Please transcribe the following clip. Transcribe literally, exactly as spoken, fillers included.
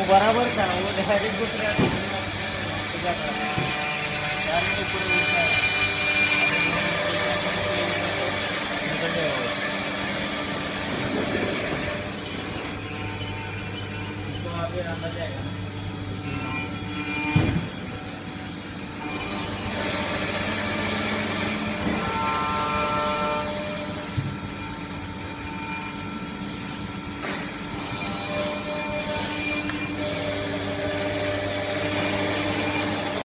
वो बराबर था, वो डायरेक्ट घुस रहा था। तो क्या करा यार, मेरे पूरे उठा है। निकल जाएगा वो। इसको आगे अंदर जाएगा ना।